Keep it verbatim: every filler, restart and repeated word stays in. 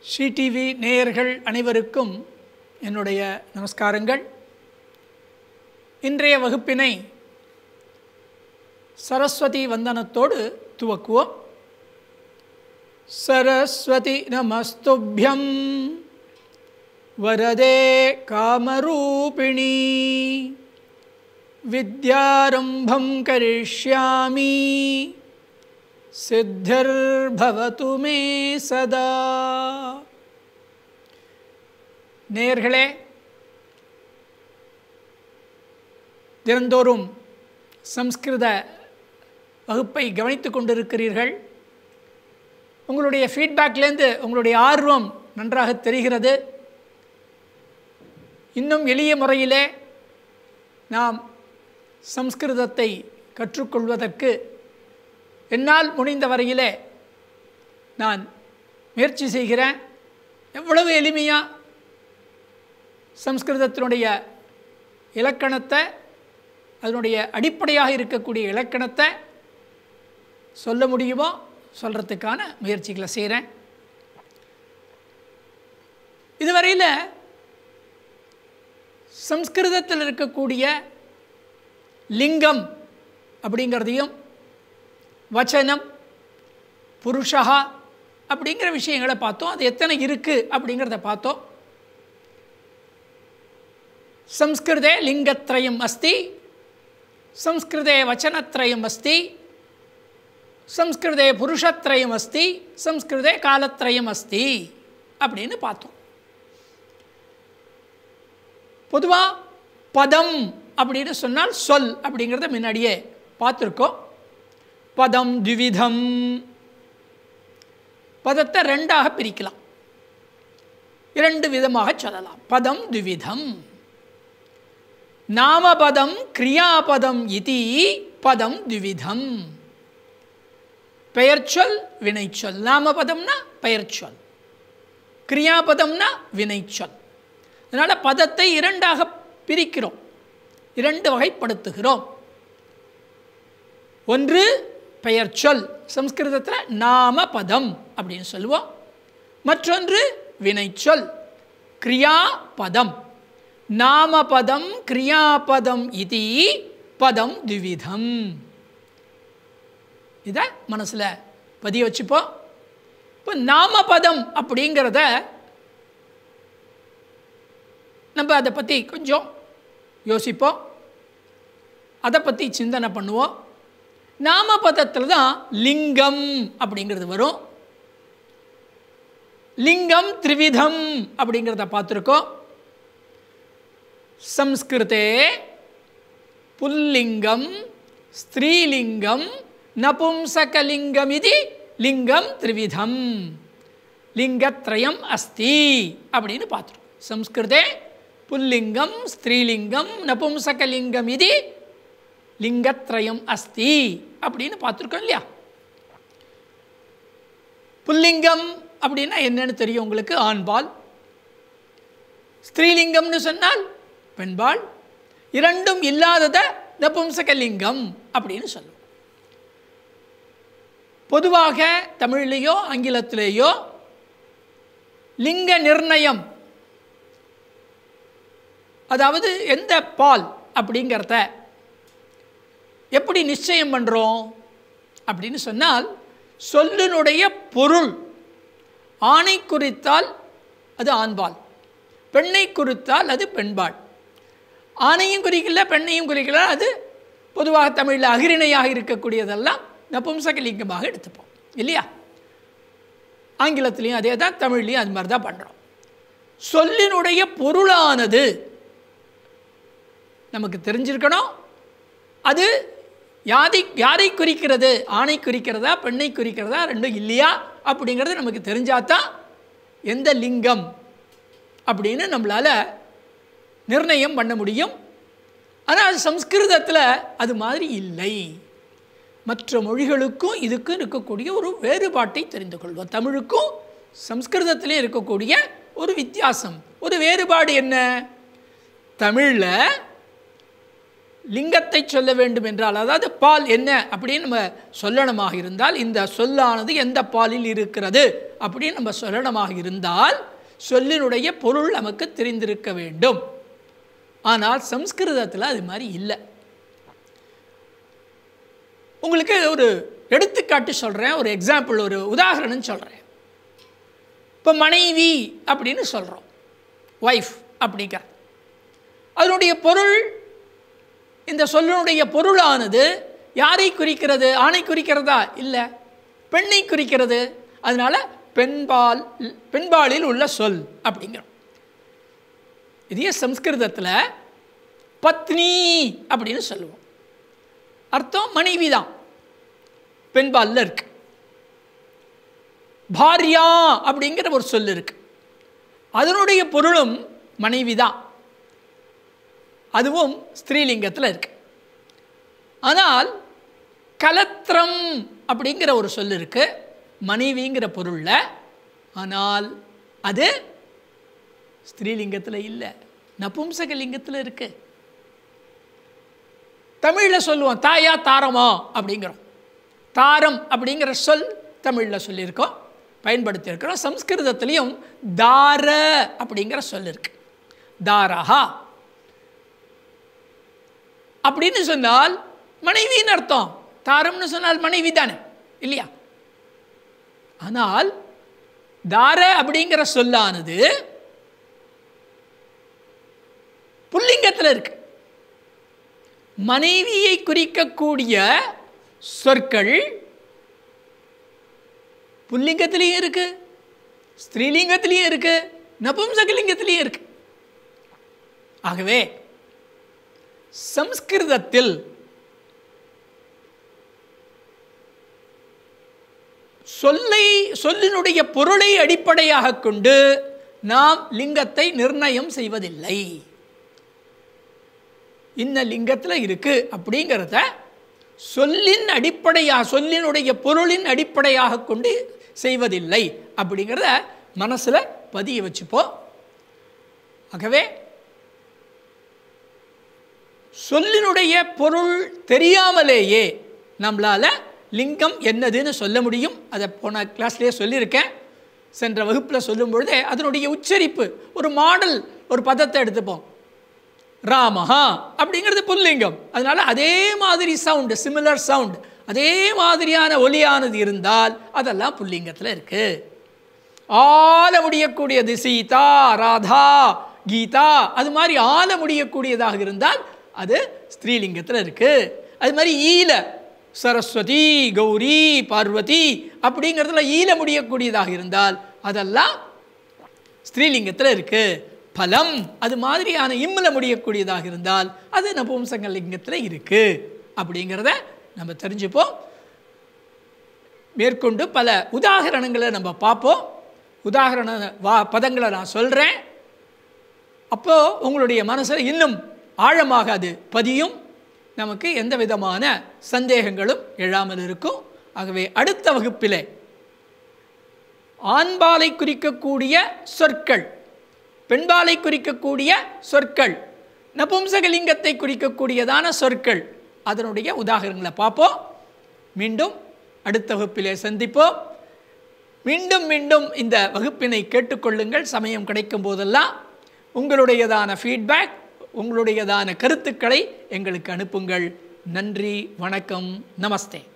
Sri TV நேயர்கள் அனைவருக்கும் என்னுடைய நமஸ்காரங்கள். இன்றைய வகுப்பினை சரஸ்வதி வந்தனத்தோடு துவக்குவோம். சரஸ்வதி நமஸ்துப்யம் வரதே காமரூபிணி வித்யாரம்பம் கரிஷ்யாமி சித்தர்பவது மே சதா. நேயர்களே, தினந்தோறும் சம்ஸ்கிருத வகுப்பை கவனித்து கொண்டிருக்கிறீர்கள். உங்களுடைய ஃபீட்பேக்லேருந்து உங்களுடைய ஆர்வம் நன்றாக தெரிகிறது. இன்னும் எளிய முறையிலே நாம் சம்ஸ்கிருதத்தை கற்றுக்கொள்வதற்கு என்னால் முடிந்த வரையிலே நான் முயற்சி செய்கிறேன். எவ்வளவு எளிமையாக சம்ஸ்கிருதத்தினுடைய இலக்கணத்தை, அதனுடைய அடிப்படையாக இருக்கக்கூடிய இலக்கணத்தை சொல்ல முடியுமோ சொல்கிறதுக்கான முயற்சிகளை செய்கிறேன். இதுவரையில் சம்ஸ்கிருதத்தில் இருக்கக்கூடிய லிங்கம் அப்படிங்கிறதையும் வச்சனம், புருஷா அப்படிங்கிற விஷயங்களை பார்த்தோம். அது எத்தனை இருக்குது அப்படிங்கிறத பார்த்தோம். சம்ஸ்கிருதே லிங்கத்ரயம் அஸ்தி, சம்ஸ்கிருதே வச்சனத்ரயம் அஸ்தி, சம்ஸ்கிருதே புருஷத்ரயம் அஸ்தி, சம்ஸ்கிருதே காலத்ரயம் அஸ்தி அப்படின்னு பார்த்தோம். பொதுவாக பதம் அப்படின்னு சொன்னால் சொல் அப்படிங்கிறத முன்னாடியே பார்த்துருக்கோம். பதம் த்விவிதம், பதத்தை ரெண்டாக பிரிக்கலாம், இரண்டு விதமாக சொல்லலாம். பதம் த்விவிதம், நாமபதம் கிரியாபதம் இதி பதம் த்விவிதம். பெயர்ச்சொல் வினைச்சொல். நாமபதம்னா பெயர்ச்சொல், கிரியாபதம்னா வினைச்சொல். அதனால் பதத்தை இரண்டாக பிரிக்கிறோம், இரண்டு வகைப்படுத்துகிறோம். ஒன்று பெயர்ச்சொல், சம்ஸ்கிருதத்தில் நாமபதம் அப்படின்னு சொல்லுவோம். மற்றொன்று வினைச்சொல், கிரியாபதம். நாமபதம் கிரியாபதம் இதி பதம் த்விவிதம். இதை மனசில் பதிய வச்சுப்போம். இப்போ நாமபதம் அப்படிங்கிறத நம்ம அதை பற்றி கொஞ்சம் யோசிப்போம், அதை பற்றி சிந்தனை பண்ணுவோம். நாமபதத்தில் தான் லிங்கம் அப்படிங்கிறது வரும். லிங்கம் த்ரிவிதம் அப்படிங்கிறத பார்த்துருக்கோம். சம்ஸ்கிருதே புல்லிங்கம், ஸ்திரீலிங்கம், நபும்சகலிங்கம் இது லிங்கம் த்ரிவிதம், லிங்கத்ரயம் அஸ்தி அப்படின்னு பார்த்துருக்கோம். சம்ஸ்கிருதே புல்லிங்கம், ஸ்திரீலிங்கம், நபும்சகலிங்கம் இது லிங்கத்ரயம் அஸ்தி அப்படின்னு பார்த்துருக்கோம் இல்லையா? புல்லிங்கம் அப்படின்னா என்னன்னு தெரியும் உங்களுக்கு, ஆண்பால். ஸ்திரீலிங்கம்னு சொன்னால் பெண்பால். இரண்டும் இல்லாததை நபும்சகலிங்கம் அப்படின்னு சொல்லுவோம். பொதுவாக தமிழ்லேயோ ஆங்கிலத்திலேயோ லிங்க நிர்ணயம், அதாவது எந்த பால் அப்படிங்கிறத எப்படி நிச்சயம் பண்ணுறோம் அப்படின்னு சொன்னால், சொல்லினுடைய பொருள் ஆணை குறித்தால் அது ஆண்பால், பெண்ணை குறித்தால் அது பெண்பால். ஆணையும் குறிக்கல பெண்ணையும் குறிக்கல, அது பொதுவாக தமிழில் அகிரிணையாக இருக்கக்கூடியதெல்லாம் நபும்சகலிங்கமாக எடுத்துப்போம் இல்லையா? ஆங்கிலத்திலையும் அதே தான், தமிழ்லையும் அது மாதிரி தான் பண்ணுறோம். சொல்லினுடைய பொருளானது நமக்கு தெரிஞ்சிருக்கணும். அது யாரை யாரை குறிக்கிறது, ஆணை குறிக்கிறதா பெண்ணை குறிக்கிறதா ரெண்டும் இல்லையா அப்படிங்கிறது நமக்கு தெரிஞ்சாதான் எந்த லிங்கம் அப்படின்னு நம்மளால் நிர்ணயம் பண்ண முடியும். ஆனால் சம்ஸ்கிருதத்தில் அது மாதிரி இல்லை. மற்ற மொழிகளுக்கும் இதுக்கும் இருக்கக்கூடிய ஒரு வேறுபாட்டை தெரிந்து கொள்வோம். தமிழுக்கும் சம்ஸ்கிருதத்திலே இருக்கக்கூடிய ஒரு வித்தியாசம், ஒரு வேறுபாடு என்ன? தமிழில் லிங்கத்தை சொல்ல வேண்டும் என்றால், அதாவது பால் என்ன அப்படின்னு நம்ம சொல்லணுமாக இருந்தால், இந்த சொல்லானது எந்த பாலில் இருக்கிறது அப்படின்னு நம்ம சொல்லணுமாக இருந்தால் சொல்லினுடைய பொருள் நமக்கு தெரிந்திருக்க வேண்டும். ஆனால் சம்ஸ்கிருதத்தில் அது மாதிரி இல்லை. உங்களுக்கு ஒரு எடுத்துக்காட்டு சொல்கிறேன், ஒரு எக்ஸாம்பிள், ஒரு உதாரணம் சொல்கிறேன். இப்போ மனைவி அப்படின்னு சொல்கிறோம், ஒய்ஃப் அப்படிங்கிற அதனுடைய பொருள், இந்த சொல்லினுடைய பொருளானது யாரை குறிக்கிறது? ஆணை குறிக்கிறதா? இல்லை, பெண்ணை குறிக்கிறது. அதனால் பெண்பால், பெண்பாலில் உள்ள சொல் அப்படிங்கிறோம். இதே சம்ஸ்கிருதத்தில் பத்னி அப்படின்னு சொல்லுவோம். அர்த்தம் மனைவி தான், பெண்பாலில் இருக்கு. பாரியா அப்படிங்கிற ஒரு சொல் இருக்கு, அதனுடைய பொருளும் மனைவி தான், அதுவும் ஸ்திரீலிங்கத்தில் இருக்கு. ஆனால் கலத்திரம் அப்படிங்கிற ஒரு சொல் இருக்கு மனைவிங்கிற பொருளில், ஆனால் அது ஸ்திரீலிங்கத்தில் இல்லை, நபும்சகலிங்கத்தில் இருக்கு. தமிழில் சொல்லுவோம் தாயா தாரமா அப்படிங்கிறோம். தாரம் அப்படிங்கிற சொல் தமிழில் சொல்லியிருக்கோம், பயன்படுத்தியிருக்கிறோம். சம்ஸ்கிருதத்திலையும் தார அப்படிங்கிற சொல் இருக்கு, தாரஹா அப்படின்னு சொன்னால் மனைவின்னு அர்த்தம். தாரம்னு சொன்னால் மனைவி தானே, இல்லையா? ஆனால் தார அப்படிங்கிற சொல்லானது புல்லிங்கத்தில் இருக்கு. மனைவியை குறிக்கக்கூடிய சொற்கள் புல்லிங்கத்திலையும் இருக்கு, ஸ்திரீலிங்கத்திலையும் இருக்கு, நபும்சகலிங்கத்திலையும் இருக்கு. ஆகவே சம்ஸ்கிருதத்தில் சொல்லை, சொல்லினுடைய பொருளை அடிப்படையாக கொண்டு நாம் லிங்கத்தை நிர்ணயம் செய்வதில்லை. இன்ன லிங்கத்தில் இருக்கு அப்படிங்கிறத சொல்லின் அடிப்படையாக, சொல்லினுடைய பொருளின் அடிப்படையாக கொண்டு செய்வதில்லை அப்படிங்கிறத மனசில் பதிய வச்சுப்போம். ஆகவே சொல்லினுடைய பொருள் தெரியாமலேயே நம்மளால் லிங்கம் என்னதுன்னு சொல்ல முடியும். அதை போன கிளாஸ்லேயே சொல்லியிருக்கேன். சென்ற வகுப்பில் சொல்லும் பொழுதே அதனுடைய உச்சரிப்பு, ஒரு மாடல், ஒரு பதத்தை எடுத்துப்போம். ராமஹா அப்படிங்கிறது புல்லிங்கம், அதனால் அதே மாதிரி சவுண்டு, சிமிலர் சவுண்டு, அதே மாதிரியான ஒலியானது இருந்தால் அதெல்லாம் புல்லிங்கத்தில் இருக்குது. ஆல முடியக்கூடியது சீதா, ராதா, கீதா, அது மாதிரி ஆல முடியக்கூடியதாக இருந்தால் அது ஸ்திரீலிங்கத்தில் இருக்குது. அது மாதிரி ஈல, சரஸ்வதி, கௌரி, பார்வதி அப்படிங்கிறதுல ஈல முடியக்கூடியதாக இருந்தால் அதெல்லாம் ஸ்திரீலிங்கத்தில் இருக்குது. பலம் அது மாதிரியான இம்மில் முடியக்கூடியதாக இருந்தால் அது நபும்சகலிங்கத்தில் இருக்குது அப்படிங்கிறத நம்ம தெரிஞ்சுப்போம். மேற்கொண்டு பல உதாரணங்களை நம்ம பார்ப்போம். உதாரண வா பதங்களை நான் சொல்கிறேன், அப்போது உங்களுடைய மனசில் இன்னும் ஆழமாக அது பதியும், நமக்கு எந்த விதமான சந்தேகங்களும் எழாமல் இருக்கும். ஆகவே அடுத்த வகுப்பிலே ஆண்பாலை குறிக்கக்கூடிய சொற்கள், பெண்பாலை குறிக்கக்கூடிய சொற்கள், நபும்சகலிங்கத்தை குறிக்கக்கூடியதான சொற்கள், அதனுடைய உதாரணங்களை பார்ப்போம். மீண்டும் அடுத்த வகுப்பிலே சந்திப்போம். மீண்டும் மீண்டும் இந்த வகுப்பினை கேட்டுக்கொள்ளுங்கள். சமயம் கிடைக்கும் போதெல்லாம் உங்களுடையதான ஃபீட்பேக், உங்களுடையதான கருத்துக்களை எங்களுக்கு அனுப்புங்கள். நன்றி, வணக்கம், நமஸ்தே.